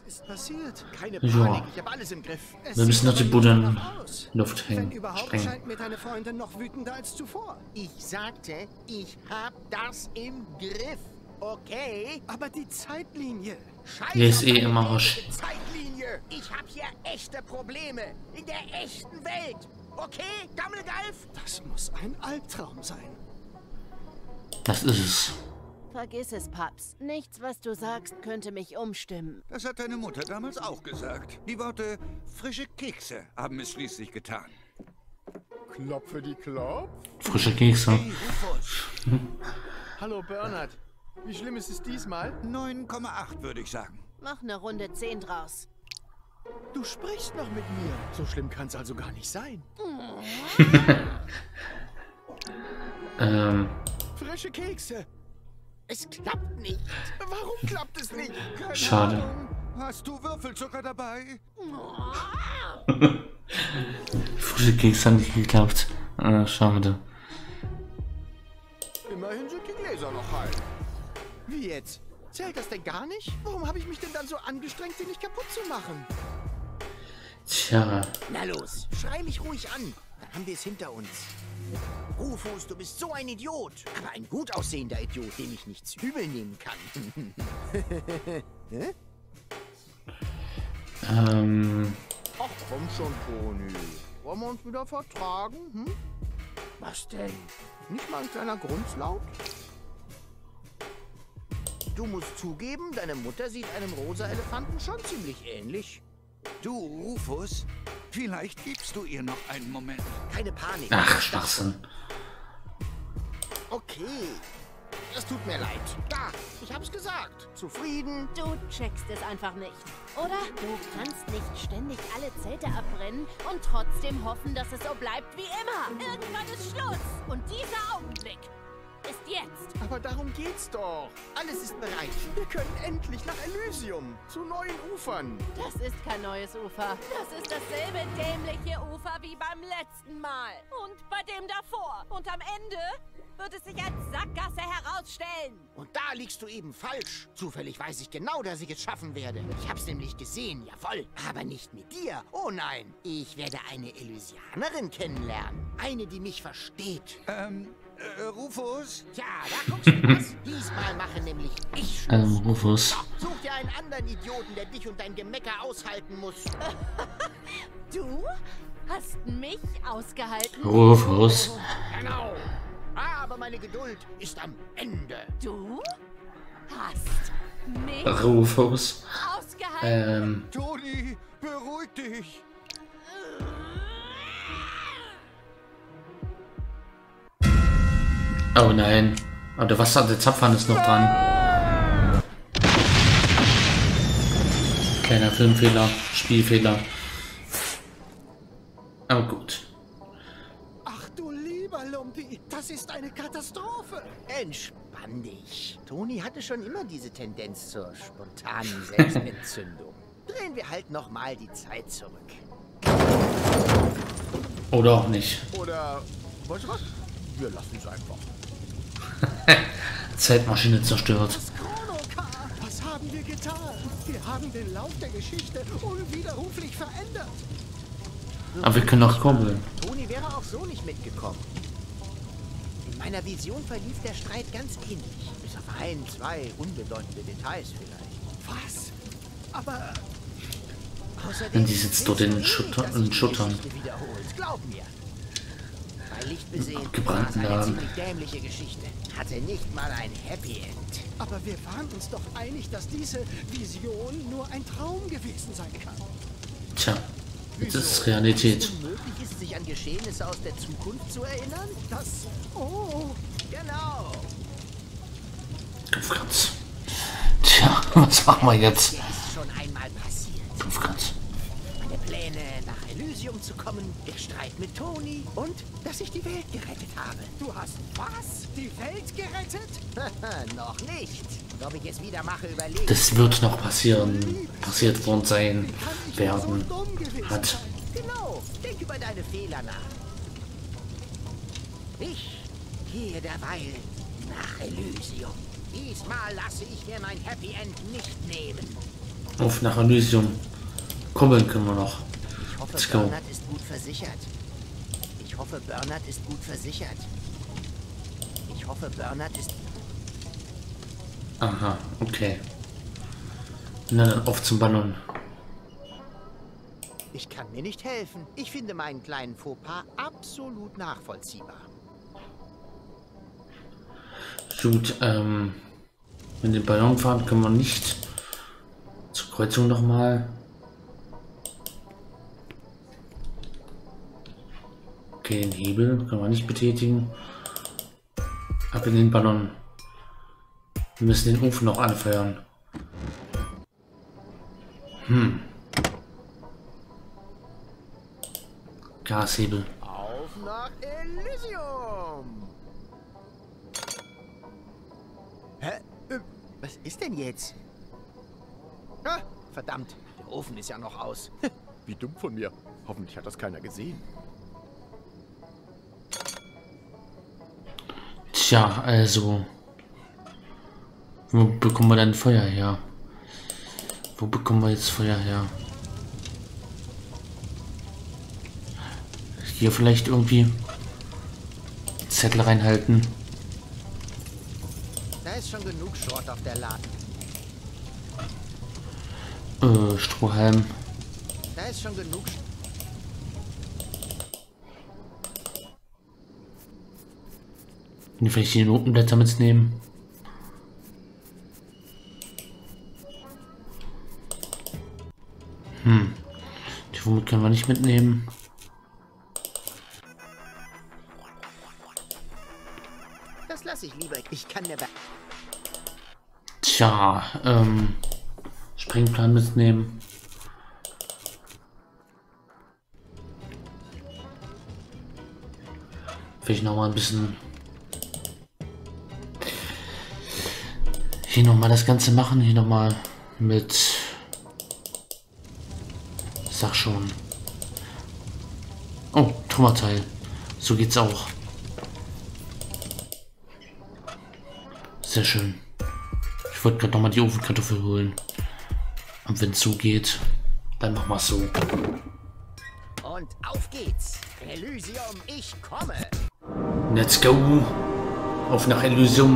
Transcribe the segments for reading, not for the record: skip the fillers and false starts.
ist passiert? Keine Ja. Panik, ich habe alles im Griff. Wir müssen noch die Bude in danach aus. Luft Wenn hängen. überhaupt, Sprengen. scheint mir deine Freundin noch wütender als zuvor. Ich sagte, ich hab das im Griff. Okay? Aber die Zeitlinie. Scheiß Der ist auf eh deine im Arsch. dämliche Zeitlinie. Ich hab hier echte Probleme. In der echten Welt. Okay, Gammelgalf? Das muss ein Albtraum sein. Das ist es. Vergiss es, Paps. Nichts, was du sagst, könnte mich umstimmen. Das hat deine Mutter damals auch gesagt. Die Worte frische Kekse haben es schließlich getan. Klopfe die Klopf. Frische Kekse. Hey, Rufus. Hallo Bernhard. Wie schlimm ist es diesmal? 9,8 würde ich sagen. Mach eine Runde 10 draus. Du sprichst noch mit mir. So schlimm kann's also gar nicht sein. Frische Kekse. Es klappt nicht. Warum klappt es nicht? Keine Schade. Ahnung. Hast du Würfelzucker dabei? Frische Kekse hat nicht geklappt. Schade. Immerhin sind die Gläser noch heil. Wie jetzt? Zählt das denn gar nicht? Warum habe ich mich denn dann so angestrengt, sie nicht kaputt zu machen? Tja. Na los, schrei mich ruhig an. Dann haben wir es hinter uns. Rufus, du bist so ein Idiot. Aber ein gut aussehender Idiot, dem ich nichts übel nehmen kann. Ach komm schon, Toni. Wollen wir uns wieder vertragen? Hm? Was denn? Nicht mal ein kleiner Grunzlaut? Du musst zugeben, deine Mutter sieht einem rosa Elefanten schon ziemlich ähnlich. Du, Rufus, vielleicht gibst du ihr noch einen Moment. Keine Panik. Ach, Schwachsinn. Okay. Es tut mir leid. Da, ich hab's gesagt. Zufrieden? Du checkst es einfach nicht, oder? Du kannst nicht ständig alle Zelte abbrennen und trotzdem hoffen, dass es so bleibt wie immer. Irgendwann ist Schluss. Und dieser Augenblick ist jetzt. Aber darum geht's doch. Alles ist bereit. Wir können endlich nach Elysium. Zu neuen Ufern. Das ist kein neues Ufer. Das ist dasselbe dämliche Ufer wie beim letzten Mal. Und bei dem davor. Und am Ende wird es sich als Sackgasse herausstellen. Und da liegst du eben falsch. Zufällig weiß ich genau, dass ich es schaffen werde. Ich hab's nämlich gesehen, jawohl. Aber nicht mit dir. Oh nein. Ich werde eine Elysianerin kennenlernen. Eine, die mich versteht. Rufus? Tja, da guckst du was. Diesmal mache nämlich ich Schluss. Rufus. Such dir einen anderen Idioten, der dich und dein Gemecker aushalten muss. Du hast mich ausgehalten. Rufus. Genau. Aber meine Geduld ist am Ende. Du hast mich Rufus. ausgehalten. Toni, beruhig dich. Oh nein. Aber der Wasserzapfhahn ist noch dran. Kleiner Filmfehler, Spielfehler. Aber gut. Ach du lieber Lumpi, das ist eine Katastrophe. Entspann dich. Toni hatte schon immer diese Tendenz zur spontanen Selbstentzündung. Drehen wir halt nochmal die Zeit zurück. Oder auch nicht. Oder, weißt du was? Wir lassen es einfach. Zeitmaschine zerstört. Das Chronocar, was haben wir getan? Wir haben den Lauf der Geschichte unwiderruflich verändert. Aber wir können auch kurbeln. Toni wäre auch so nicht mitgekommen. In meiner Vision verlief der Streit ganz ähnlich. Bis auf ein, zwei unbedeutende Details vielleicht. Was? Aber Außerdem Die sitzt dort willst in du Schutter- nicht, dass in sich die Schuttern. Geschichte wiederholt. Glaub mir. Bei Licht besehen war es Abgebrannten eine Laden. ziemlich dämliche Geschichte. Hatte nicht mal ein Happy End. Aber wir waren uns doch einig, dass diese Vision nur ein Traum gewesen sein kann. Tja, jetzt ist es Realität. Unmöglich ist, sich an Geschehnisse aus der Zukunft zu erinnern? Das... Oh... Genau. Franz. Tja, was machen wir jetzt? Hier ist schon einmal passiert. Franz. Meine Pläne, nach Elysium zu kommen, der Streit mit Toni und dass ich die Welt gerettet habe. Du hast was? Die Welt gerettet? Noch nicht. Und ob ich es wieder mache, überlege. Das wird noch passieren. Passiert worden sein Kann ich werden. so dumm gewesen Hat. sein? Genau. Denk über deine Fehler nach. Ich gehe derweil nach Elysium. Diesmal lasse ich mir mein Happy End nicht nehmen. Auf nach Elysium. Kurbeln können wir noch. Ich hoffe, Let's go. Bernhard ist gut versichert. Ich hoffe, Bernhard ist gut versichert. Ich hoffe, Bernhard ist... Aha, okay. Na dann auf zum Ballon. Ich kann mir nicht helfen. Ich finde meinen kleinen Fauxpas absolut nachvollziehbar. Gut, wenn den Ballon fahren können wir nicht. Zur Kreuzung nochmal. Okay, den Hebel können wir nicht betätigen. Ab in den Ballon. Wir müssen den Ofen noch anfeuern. Gashebel. Auf nach Elysium! Hä? Was ist denn jetzt? Ah, verdammt, der Ofen ist ja noch aus. Wie dumm von mir. Hoffentlich hat das keiner gesehen. Tja, also. Wo bekommen wir denn Feuer her? Wo bekommen wir jetzt Feuer her? Hier vielleicht irgendwie Zettel reinhalten. Da ist schon genug Schrott auf der Ladung. Strohhalm. Da ist schon genug... Vielleicht die Notenblätter mitnehmen. Die womit können wir nicht mitnehmen. Das lasse ich lieber. Ich kann der... Tja, Sprengplan mitnehmen. Vielleicht noch mal ein bisschen hier noch mal das Ganze machen. Hier noch mal mit, sag schon. Oh, Trümmerteil. So geht's auch. Sehr schön. Ich wollte gerade noch mal die Ofenkartoffel holen. Und wenn es so geht, dann machen wir es so. Und auf geht's. Elysium, ich komme. Let's go. Auf nach Elysium.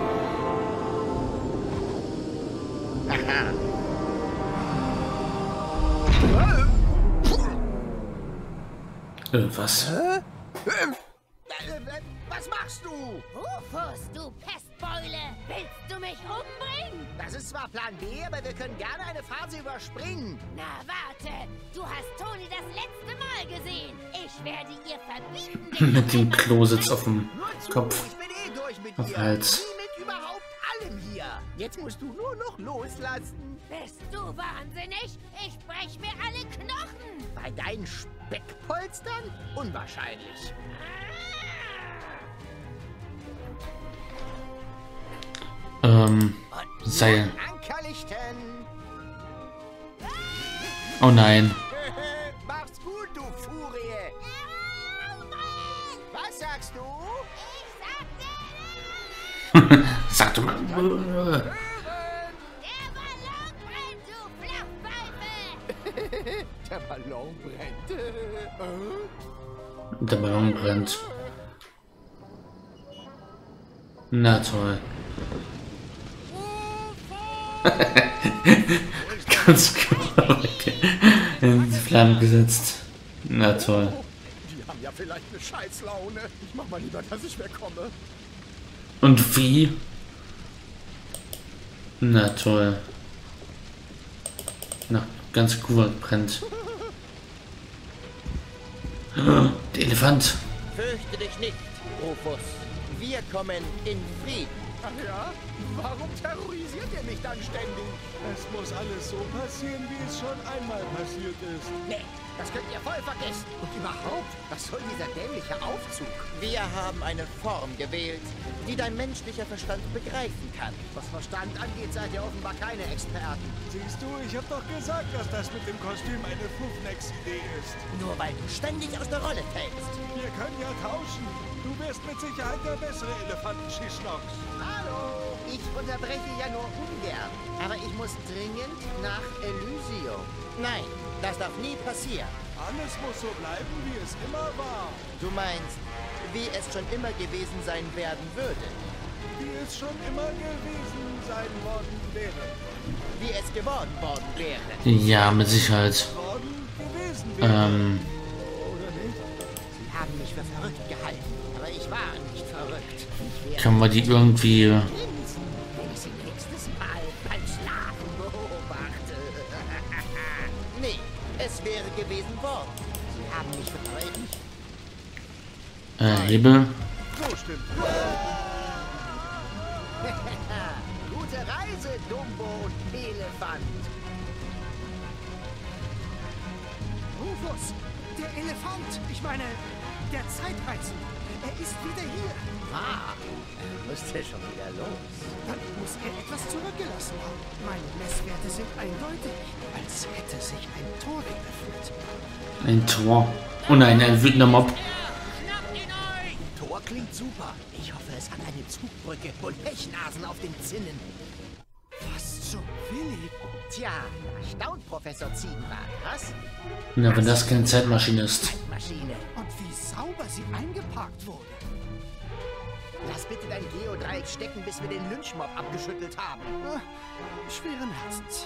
Was? Was machst du? Rufus, du Pestbeule! Willst du mich umbringen? Das ist zwar Plan B, aber wir können gerne eine Phase überspringen. Na warte, du hast Toni das letzte Mal gesehen. Ich werde ihr verbieten, dich Mit dem Klositz auf dem Nur zu, Kopf. ich bin eh durch mit Auf dir. Hals. Nie mit überhaupt allem hier. Jetzt musst du nur noch loslassen. Bist du wahnsinnig? Ich brech mir alle Knochen! Bei deinen Speckpolstern? Unwahrscheinlich. Seil. Ankerlichten. Oh nein. Mach's gut, du Furie. Was sagst du? Sagte mal. Der Ballon brennt, du Flachpfeife! Der Ballon brennt. Der Ballon brennt. Na toll. Ganz genau in die Flammen gesetzt. Na toll. Die haben ja vielleicht eine Scheißlaune. Ich mach mal lieber, dass ich wegkomme. Und wie? Na toll. Na, ganz cool brennt. Der Elefant. Fürchte dich nicht, Rufus. Wir kommen in Frieden. Ach ja? Warum terrorisiert ihr mich dann ständig? Es muss alles so passieren, wie es schon einmal passiert ist. Nee, das könnt ihr voll vergessen. Und überhaupt, was soll dieser dämliche Aufzug? Wir haben eine Form gewählt, die dein menschlicher Verstand begreifen kann. Was Verstand angeht, seid ihr offenbar keine Experten. Siehst du, ich hab doch gesagt, dass das mit dem Kostüm eine Fluffnex-Idee ist. Nur weil du ständig aus der Rolle fällst. Wir können ja tauschen. Du wirst mit Sicherheit der bessere Elefanten-Schischnox. Hallo? Ich unterbreche ja nur ungern. Aber ich muss dringend nach Elysium. Nein, das darf nie passieren. Alles muss so bleiben, wie es immer war. Du meinst, wie es schon immer gewesen sein werden würde. Wie es schon immer gewesen sein worden wäre. Wie es geworden worden wäre. Ja, mit Sicherheit. Worden gewesen wäre. Oder nicht? Sie haben mich für verrückt gehalten. Aber ich war nicht verrückt. Ich werde Können wir die irgendwie... grinsen, wenn ich sie nächstes Mal beim Schlafen beobachte. Nee, es wäre gewesen worden. Sie haben mich für verrückt. Hebel. So stimmt. Gute Reise, Dumbo und Elefant. Rufus, der Elefant. Ich meine, der Zeitreisende. Er ist wieder hier. Ah, er müsste schon wieder los. Dann muss er etwas zurückgelassen haben. Meine Messwerte sind eindeutig, als hätte sich ein Tor geöffnet. Ein Tor. Oh nein, ein wütender Mob. Tor klingt super. Ich hoffe, es hat eine Zugbrücke und Pechnasen auf den Zinnen. Was zum Willi? Tja, erstaunt, Professor Ziegenbart, was? Na, wenn das keine Zeitmaschine ist. Zeitmaschine. Und wie sauber sie eingeparkt wurde. Lass bitte dein Geodreieck stecken, bis wir den Lynchmob abgeschüttelt haben. Schweren Herzens.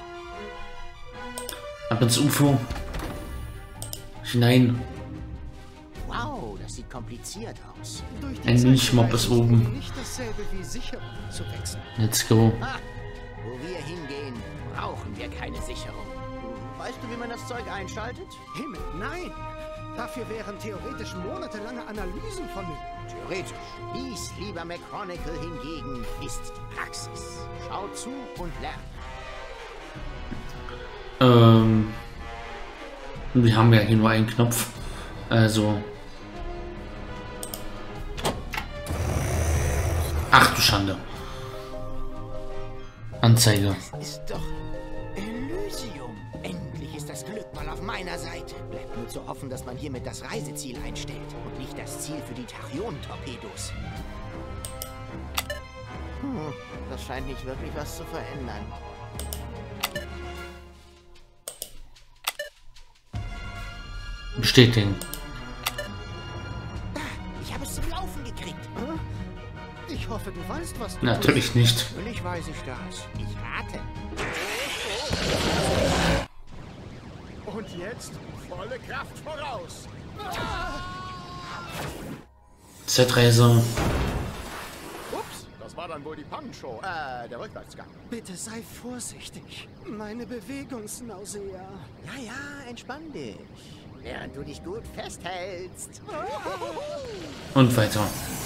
Ab ins UFO. Hinein. Wow, das sieht kompliziert aus. Durch die Ein Lynchmob Zeitreise ist oben. Nicht dasselbe wie Sicherung zu wechseln. Let's go. Ah, wo wir hingehen, brauchen wir keine Sicherung. Weißt du, wie man das Zeug einschaltet? Himmel, nein! Dafür wären theoretisch monatelange Analysen vonnöten. Theoretisch. Dies, lieber McChronicle, hingegen ist die Praxis. Schau zu und lern. Wir haben ja hier nur einen Knopf. Also. Ach du Schande. Anzeige. Das ist doch Elysium. Endlich ist das Glück mal auf meiner Seite. Bleibt nur zu hoffen, dass man hiermit das Reiseziel einstellt und nicht das Ziel für die Tachyon-Torpedos. Das scheint nicht wirklich was zu verändern. Bestätigen. Ich habe es zum Laufen gekriegt. Ich hoffe, du weißt, was du Natürlich nicht. Natürlich weiß ich das. Ich rate. Und jetzt volle Kraft voraus. Zeitreise. Ups, das war dann wohl die Pannenshow. Der Rückwärtsgang. Bitte sei vorsichtig. Meine Bewegungsnausea. Ja, entspann dich. Während du dich gut festhältst. Und weiter.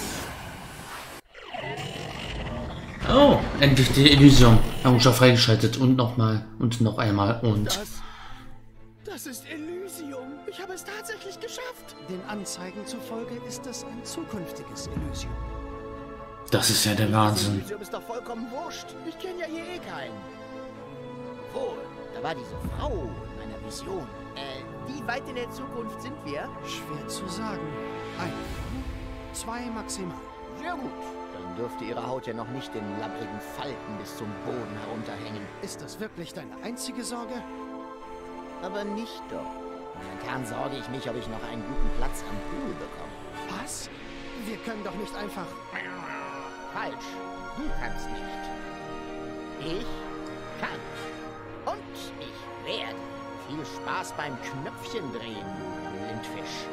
Oh, endlich die Illusion. Errungenschaft freigeschaltet. Und nochmal. Und noch einmal. Und. Das ist Elysium. Ich habe es tatsächlich geschafft. Den Anzeigen zufolge ist es ein zukünftiges Elysium. Das ist ja der Wahnsinn. Elysium ist doch vollkommen wurscht. Ich kenne ja hier eh keinen. Wohl, da war diese Frau in meiner Vision. Wie weit in der Zukunft sind wir? Schwer zu sagen. 1, 2 maximal. Sehr gut. Dann dürfte ihre Haut ja noch nicht in labbrigen Falten bis zum Boden herunterhängen. Ist das wirklich deine einzige Sorge? Aber nicht doch. Momentan sorge ich mich, ob ich noch einen guten Platz am Pool bekomme. Was? Wir können doch nicht einfach... Falsch. Du kannst nicht. Ich kann. Und ich werde. Viel Spaß beim Knöpfchen drehen, Lindfisch.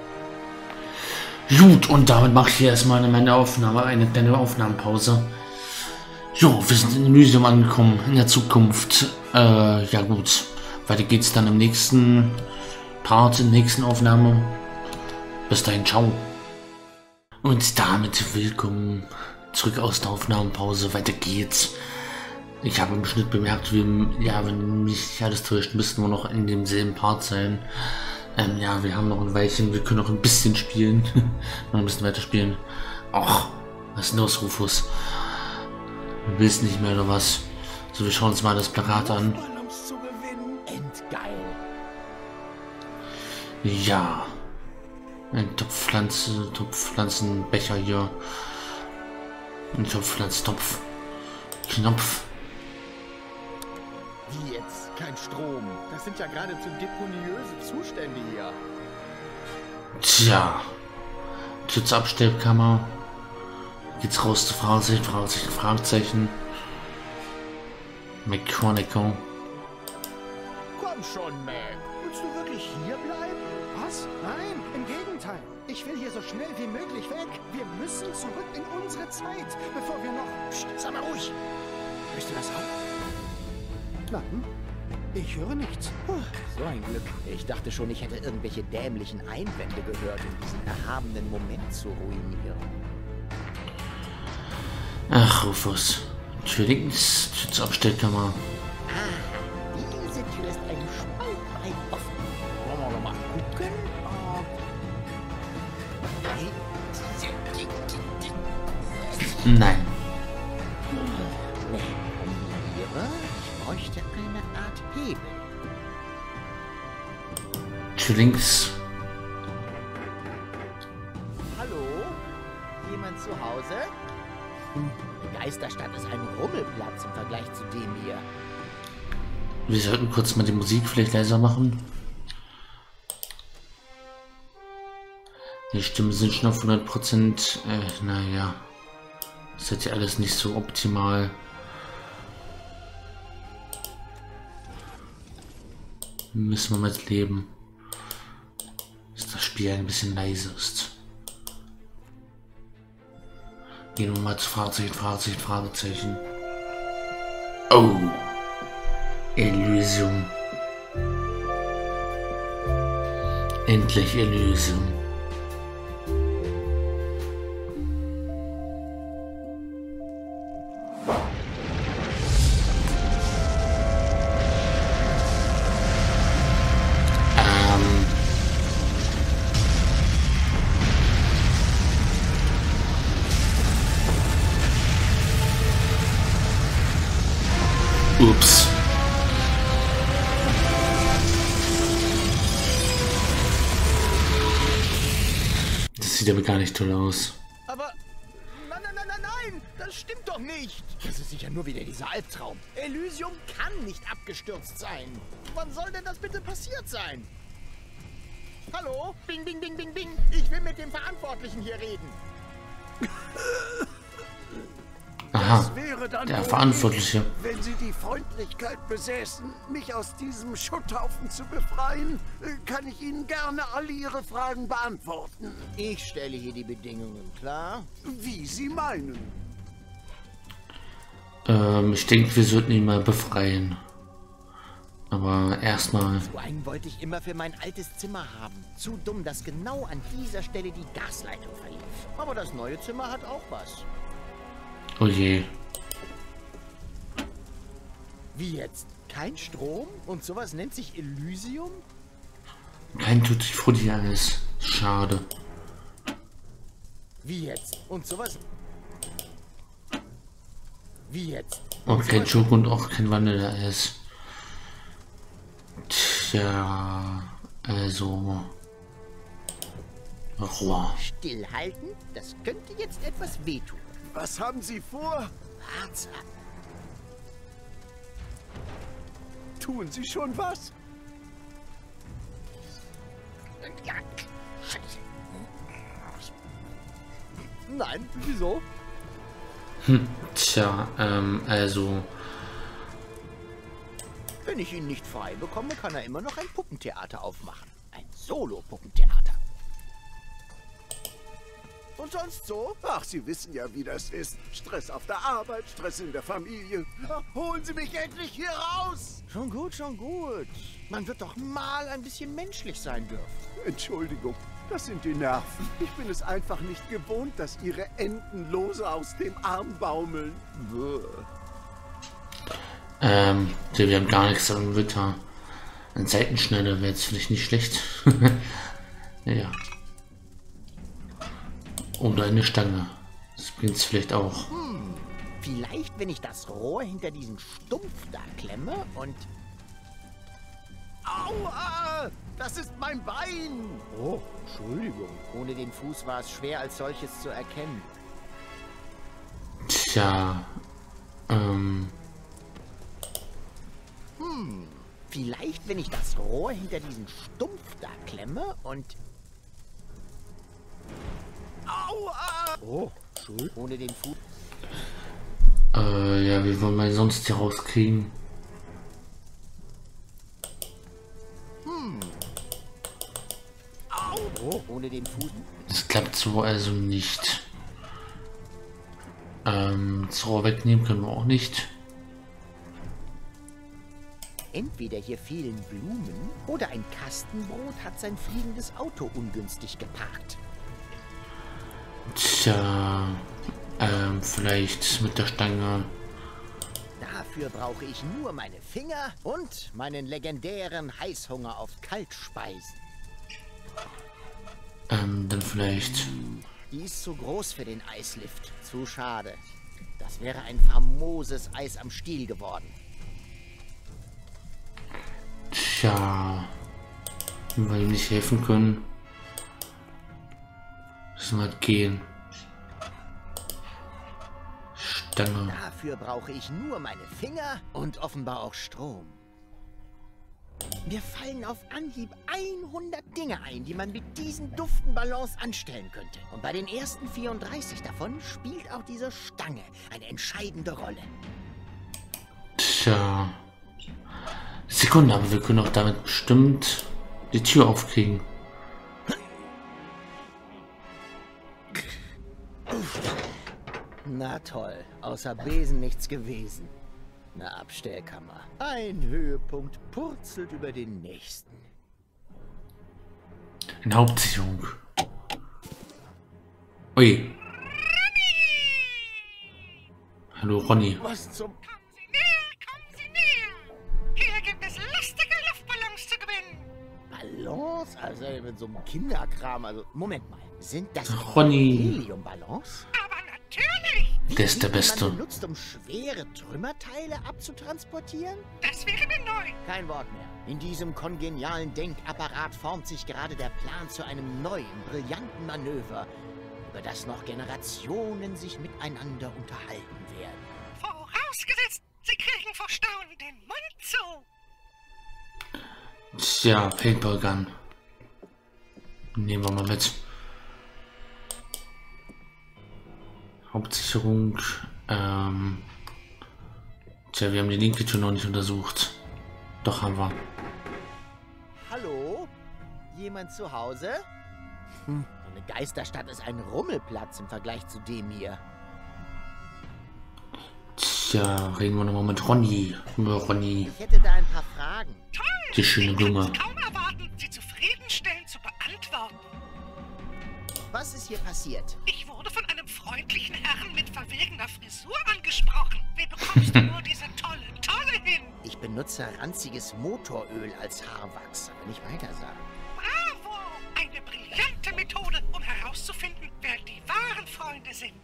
Gut, und damit mache ich hier erstmal meine Aufnahme, eine kleine Aufnahmepause. Jo, wir sind in Elysium angekommen, in der Zukunft. Ja gut, weiter geht's dann im nächsten Part, in der nächsten Aufnahme. Bis dahin, ciao. Und damit willkommen zurück aus der Aufnahmepause, weiter geht's. Ich habe im Schnitt bemerkt, wenn mich nicht alles täuscht, müssten wir noch in demselben Part sein. Ja, wir haben noch ein Weilchen, wir können noch ein bisschen spielen. Noch ein bisschen weiter spielen. Och, was ist denn los, Rufus? Du willst nicht mehr oder was? So, wir schauen uns mal das Plakat an. Endgeil. Ja. Ein Topfpflanzenbecher hier. Ein Topfpflanztopf. Knopf. Wie jetzt? Kein Strom. Das sind ja geradezu deponiöse Zustände hier. Tja. Tür zur Abstellkammer. Geht's raus zu Fragezeichen. Mechanical. Komm schon, Mac. Willst du wirklich hier bleiben? Was? Nein, im Gegenteil. Ich will hier so schnell wie möglich weg. Wir müssen zurück in unsere Zeit, bevor wir noch... Psst, sag mal ruhig. Hörst du das auch? Nein, ich höre nichts. So ein Glück. Ich dachte schon, ich hätte irgendwelche dämlichen Einwände gehört, um diesen erhabenen Moment zu ruinieren. Ach, Rufus. Tür links, Tür zur Abstellkammer. Diese Tür ist eine Spalt weit offen. Wollen wir noch mal gucken? Nein. Ich bräuchte eine Art Hebel. Tür links. Hallo? Jemand zu Hause? Die Geisterstadt ist ein Rummelplatz im Vergleich zu dem hier. Wir sollten kurz mal die Musik vielleicht leiser machen. Die Stimmen sind schon auf 100%. Naja. Das ist ja alles nicht so optimal. Müssen wir mit leben. Dass das Spiel ein bisschen leise ist. Gehen wir mal zu Fragezeichen. Oh. Elysium. Endlich Elysium. Ups. Das sieht aber gar nicht toll aus. Aber... Nein! Das stimmt doch nicht! Das ist sicher nur wieder dieser Albtraum. Elysium kann nicht abgestürzt sein. Wann soll denn das bitte passiert sein? Hallo? Bing, bing, bing, bing, bing. Ich will mit dem Verantwortlichen hier reden. Aha, Wäre dann der wohl Verantwortliche. lieb, wenn Sie die Freundlichkeit besäßen, mich aus diesem Schutthaufen zu befreien, kann ich Ihnen gerne alle Ihre Fragen beantworten. Ich stelle hier die Bedingungen, klar? Wie Sie meinen. Ich denke, wir sollten ihn mal befreien. Aber erstmal... So einen wollte ich immer für mein altes Zimmer haben. Zu dumm, dass genau an dieser Stelle die Gasleitung verlief. Aber das neue Zimmer hat auch was. Oh je. Wie jetzt? Kein Strom? Und sowas nennt sich Elysium? Kein Tutti Frutti alles. Schade. Wie jetzt? Und sowas... Wie jetzt? Und kein Schoko und auch kein Vanilleeis. Tja, also... Rohr. Stillhalten? Das könnte jetzt etwas wehtun. Was haben Sie vor? Wart's ab. Tun Sie schon was? Ja, Scheiße. Nein, wieso? Tja, also... Wenn ich ihn nicht frei bekomme, kann er immer noch ein Puppentheater aufmachen. Ein Solo-Puppentheater. Und sonst so? Ach, Sie wissen ja, wie das ist. Stress auf der Arbeit, Stress in der Familie. Holen Sie mich endlich hier raus! Schon gut, schon gut. Man wird doch mal ein bisschen menschlich sein dürfen. Entschuldigung, das sind die Nerven. Ich bin es einfach nicht gewohnt, dass Ihre Enten lose aus dem Arm baumeln. Wir haben gar nichts am Witter. Ein Seitenschneider wäre jetzt vielleicht nicht schlecht. Ja. Oder eine Stange. Das bringt es vielleicht auch. Vielleicht, wenn ich das Rohr hinter diesen Stumpf da klemme und... Aua! Das ist mein Bein! Oh, Entschuldigung. Ohne den Fuß war es schwer, als solches zu erkennen. Tja. Vielleicht, wenn ich das Rohr hinter diesen Stumpf da klemme und... Aua! Oh, schuld. Ohne den Fuß... Ja, wie wollen wir sonst hier rauskriegen? Oh, ohne den Fuß... Das klappt so also nicht. Das Rohr wegnehmen können wir auch nicht. Entweder hier fehlen Blumen oder ein Kastenbrot hat sein fliegendes Auto ungünstig geparkt. Tja, vielleicht mit der Stange. Dafür brauche ich nur meine Finger und meinen legendären Heißhunger auf Kaltspeisen. Dann vielleicht. Die ist zu groß für den Eislift. Zu schade. Das wäre ein famoses Eis am Stiel geworden. Tja, wenn wir ihm nicht helfen können, müssen wir halt gehen. Stange. Dafür brauche ich nur meine Finger und offenbar auch Strom. Mir fallen auf Anhieb 100 Dinge ein, die man mit diesen duften Ballons anstellen könnte. Und bei den ersten 34 davon spielt auch diese Stange eine entscheidende Rolle. Tja. Sekunde, aber wir können auch damit bestimmt die Tür aufkriegen. Na toll, außer Besen nichts gewesen. Eine Abstellkammer. Ein Höhepunkt purzelt über den nächsten. Eine Hauptsicherung. Ui. Hallo Ronny. Was zum... Kommen Sie näher! Hier gibt es lustige Luftballons zu gewinnen! Ballons? Also mit so einem Kinderkram. Also, Moment mal. Sind das Ronny. Heliumballons? Aber natürlich! Der ist der Die Beste. man benutzt, um schwere Trümmerteile abzutransportieren? Das wäre mir neu! Kein Wort mehr. In diesem kongenialen Denkapparat formt sich gerade der Plan zu einem neuen, brillanten Manöver, über das noch Generationen sich miteinander unterhalten werden. Vorausgesetzt, Sie kriegen vor Staunen den Mund zu! Tja, Paintball Gun. Nehmen wir mal mit. Hauptsicherung. Tja, wir haben die linke Tür noch nicht untersucht. Doch haben wir. Hallo? Jemand zu Hause? So eine Geisterstadt ist ein Rummelplatz im Vergleich zu dem hier. Tja, reden wir nochmal mit Ronny. Über Ronny. Ich hätte da ein paar Fragen. Toll! Die schöne Blume. Ich kann es kaum erwarten, Sie zufriedenstellend zu beantworten. Was ist hier passiert? Ich wurde von einem freundlichen Herrn mit verwegener Frisur angesprochen. Wie bekommst du nur diese tolle hin? Ich benutze ranziges Motoröl als Haarwachs, aber nicht weiter sagen. Bravo! Eine brillante Methode, um herauszufinden, wer die wahren Freunde sind.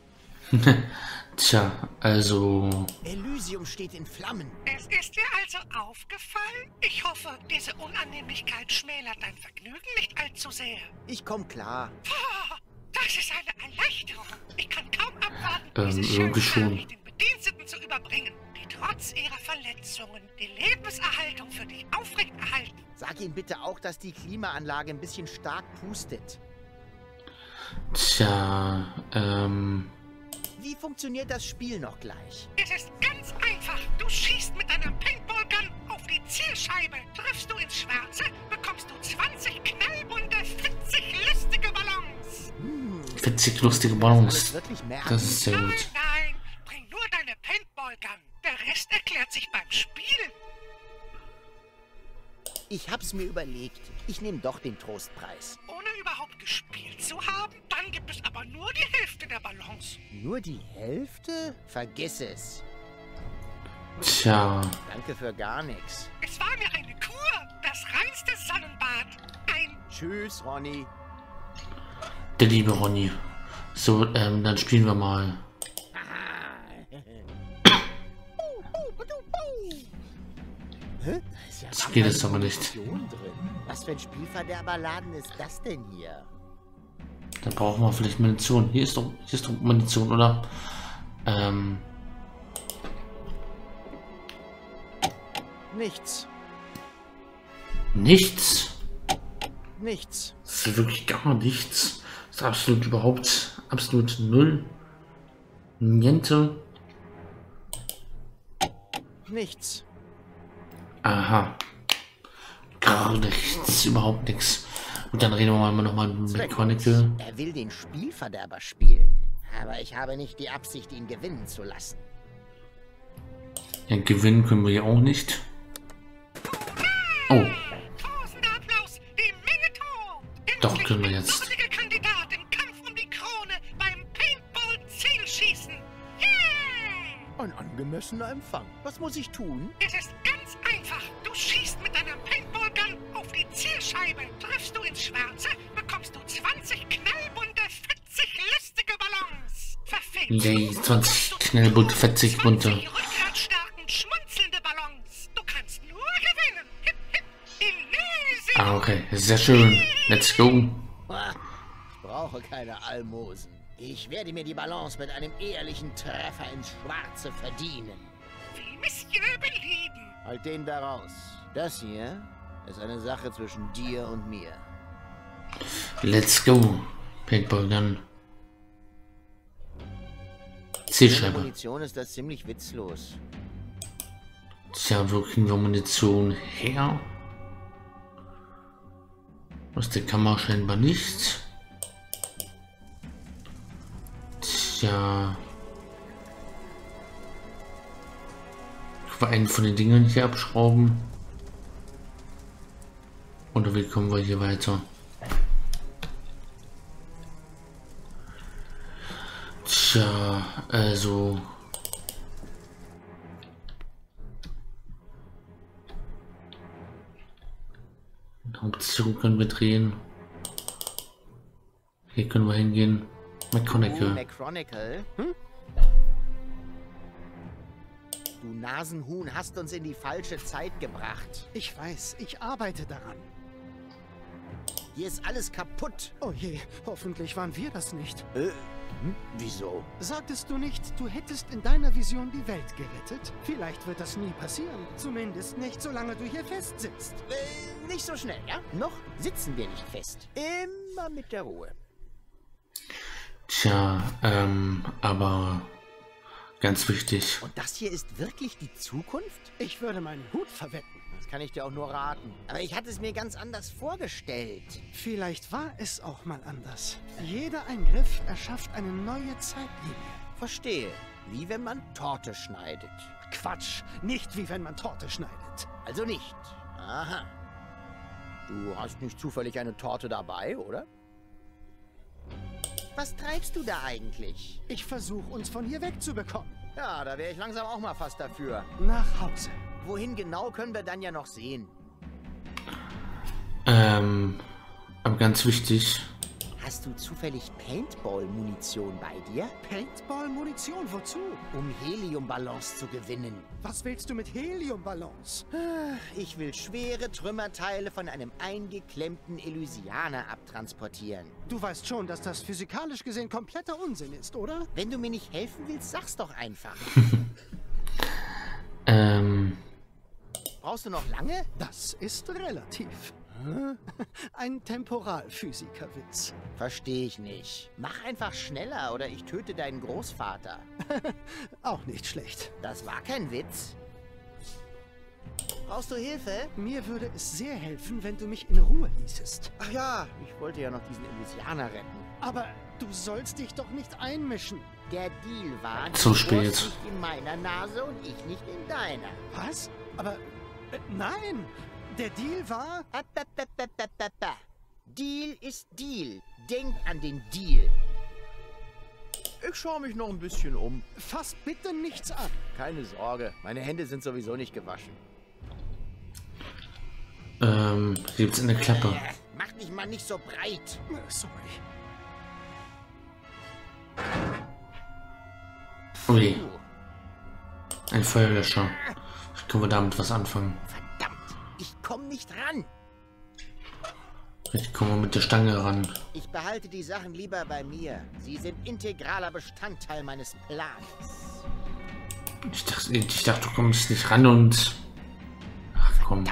Tja, also... Elysium steht in Flammen. Es ist dir also aufgefallen? Ich hoffe, diese Unannehmlichkeit schmälert dein Vergnügen nicht allzu sehr. Ich komm klar. Ah, das ist eine Erleichterung. Ich kann kaum abwarten, diese irgendwie schon. schöne Nachricht den Bediensteten zu überbringen, die trotz ihrer Verletzungen die Lebenserhaltung für dich aufrechterhalten. Sag ihm bitte auch, dass die Klimaanlage ein bisschen stark pustet. Tja, Wie funktioniert das Spiel noch gleich? Es ist ganz einfach. Du schießt mit deiner Paintball-Gun auf die Zielscheibe. Triffst du ins Schwarze, bekommst du 20 knallbunte, fetzig lustige Ballons. 40 lustige Das Ballons. wirklich merken. Das ist sehr Nein, gut. nein, bring nur deine Paintball-Gun. Der Rest erklärt sich beim Spielen. Ich hab's mir überlegt. Ich nehme doch den Trostpreis. Ohne überhaupt gespielt zu haben, dann gibt es aber nur die Hälfte der Ballons. Nur die Hälfte? Vergiss es. Tja, Danke für gar nichts. Es war mir eine Kur, das reinste Sonnenbad. Ein Tschüss, Ronny. der liebe Ronny. So, dann spielen wir mal. Hä? Da ist ja So geht es aber nicht. Munition drin. Was für ein Spielverderberladen ist das denn hier? Da brauchen wir vielleicht Munition. Hier ist doch Munition, oder? Nichts. Nichts? Nichts. Das ist wirklich gar nichts. Das ist absolut null. Niente. Nichts. Aha. Gar nichts, überhaupt nichts. Und dann reden wir mal nochmal mit Chronicle. Er will den Spielverderber spielen. Aber ich habe nicht die Absicht, ihn gewinnen zu lassen. Ja, gewinnen können wir ja auch nicht. Oh. Tosender Applaus, die Menge tobt. Doch, können wir jetzt. Würdiger Kandidat im Kampf um die Krone beim Paintball-Zielschießen. Yeah! Ein angemessener Empfang. Was muss ich tun? Es ist ganz einfach. Du schießt mit deiner Paintball-Gun auf die Zielscheibe. Triffst du ins Schwarze, bekommst du 20 knallbunte, fetzig lustige Ballons. Verfehlt. Yay, 20 knallbunte, fetzig bunte. 20 rückwärtsstarken, schmunzelnde Ballons. Du kannst nur gewinnen. Hip, hip, Elysium. Ah, okay. Sehr schön. Let's go. Ich brauche keine Almosen. Ich werde mir die Balance mit einem ehrlichen Treffer ins Schwarze verdienen. Wie Monsieur belieben. Halt den da raus. Das hier ist eine Sache zwischen dir und mir. Let's go. Paintball Gun. Ohne Zielscheibe. Munition ist das ziemlich witzlos. Tja, wo kriegen wir Munition her? Aus der Kammer scheinbar nicht. Tja. Ich will einen von den Dingern hier abschrauben. Oder wie kommen wir hier weiter? Tja, also... Hauptsicherung können wir drehen. Hier können wir hingehen. McChronicle. McChronicle? Hm? Du Nasenhuhn hast uns in die falsche Zeit gebracht. Ich weiß, ich arbeite daran. Hier ist alles kaputt. Oh je, hoffentlich waren wir das nicht. Wieso? Sagtest du nicht, du hättest in deiner Vision die Welt gerettet? Vielleicht wird das nie passieren. Zumindest nicht, solange du hier festsitzt. Nicht so schnell, ja? Noch sitzen wir nicht fest. Immer mit der Ruhe. Tja, aber ganz wichtig. Und das hier ist wirklich die Zukunft? Ich würde meinen Hut verwetten. Das kann ich dir auch nur raten. Aber ich hatte es mir ganz anders vorgestellt. Vielleicht war es auch mal anders. Jeder Eingriff erschafft eine neue Zeitlinie. Verstehe. Wie wenn man Torte schneidet. Quatsch, nicht wie wenn man Torte schneidet. Also nicht. Aha. Du hast nicht zufällig eine Torte dabei, oder? Was treibst du da eigentlich? Ich versuche, uns von hier wegzubekommen. Ja, da wäre ich langsam auch mal fast dafür. Nach Hause. Wohin genau können wir dann ja noch sehen? Aber ganz wichtig. Hast du zufällig Paintball-Munition bei dir? Paintball-Munition, wozu? Um Heliumballons zu gewinnen. Was willst du mit Heliumballons? Ich will schwere Trümmerteile von einem eingeklemmten Elysianer abtransportieren. Du weißt schon, dass das physikalisch gesehen kompletter Unsinn ist, oder? Wenn du mir nicht helfen willst, sag's doch einfach. Brauchst du noch lange? Das ist relativ. Ein Temporalphysikerwitz. Verstehe ich nicht. Mach einfach schneller oder ich töte deinen Großvater. Auch nicht schlecht. Das war kein Witz. Brauchst du Hilfe? Mir würde es sehr helfen, wenn du mich in Ruhe ließest. Ach ja, ich wollte ja noch diesen Elysianer retten. Aber du sollst dich doch nicht einmischen. Der Deal war, Zu du spät. bohrst nicht in meiner Nase und ich nicht in deiner. Was? Aber nein, der Deal war... Deal ist Deal. Denk an den Deal. Ich schaue mich noch ein bisschen um. Fass bitte nichts an. Keine Sorge, meine Hände sind sowieso nicht gewaschen. Hier gibt's eine Klappe. Mach dich mal nicht so breit. Sorry. Ui. Ein Feuerlöscher. Können wir damit was anfangen? Verdammt, ich komme nicht ran. Vielleicht kommen wir mit der Stange ran. Ich behalte die Sachen lieber bei mir. Sie sind integraler Bestandteil meines Plans. Ich dachte, du kommst nicht ran und... komm.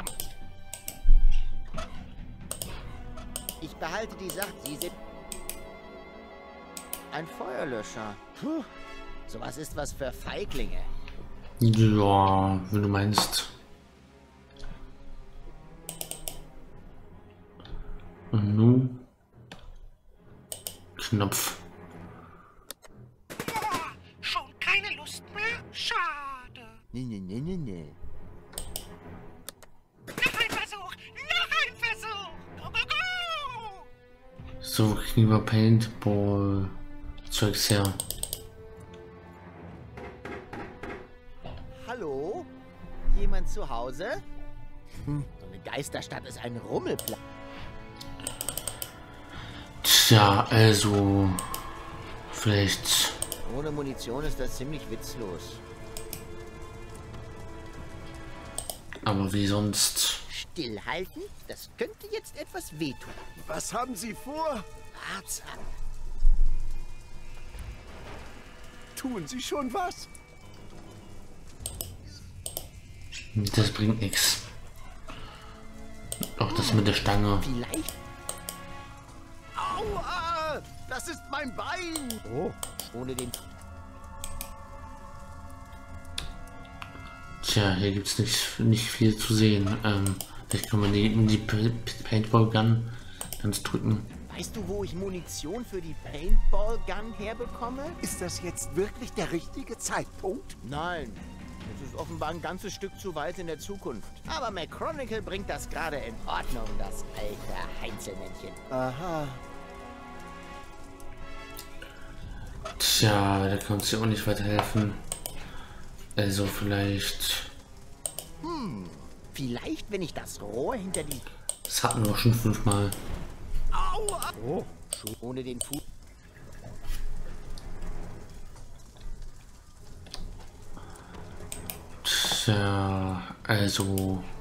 Ich behalte die Sache. Sie sind ein Feuerlöscher. Puh, sowas ist was für Feiglinge. Ja, wenn du meinst. Und nun Knopf. Schon keine Lust mehr? Schade. Nee. Noch ein Versuch! Noch ein Versuch! Go, go, go! So kriegen wir Paintball Zeugs her. Hallo? Jemand zu Hause? So eine Geisterstadt ist ein Rummelplatz. Tja, also vielleicht. Ohne Munition ist das ziemlich witzlos. Aber wie sonst? Stillhalten? Das könnte jetzt etwas wehtun. Was haben Sie vor? Wahnsam. Tun Sie schon was? Das bringt nichts. Auch das mit der Stange. Vielleicht. Aua! Das ist mein Bein! Oh, ohne den. Tja, hier gibt es nicht viel zu sehen. Vielleicht können wir die Paintball Gun ganz drücken. Weißt du, wo ich Munition für die Paintball Gun herbekomme? Ist das jetzt wirklich der richtige Zeitpunkt? Nein. Es ist offenbar ein ganzes Stück zu weit in der Zukunft. Aber McChronicle bringt das gerade in Ordnung, das alte Heinzelmännchen. Aha. Tja, da kann uns ja auch nicht weiterhelfen. Also vielleicht. Vielleicht, wenn ich das Rohr hinter die... Das hatten wir schon 5-mal. Aua! Oh, ohne den Fuß... Tja, also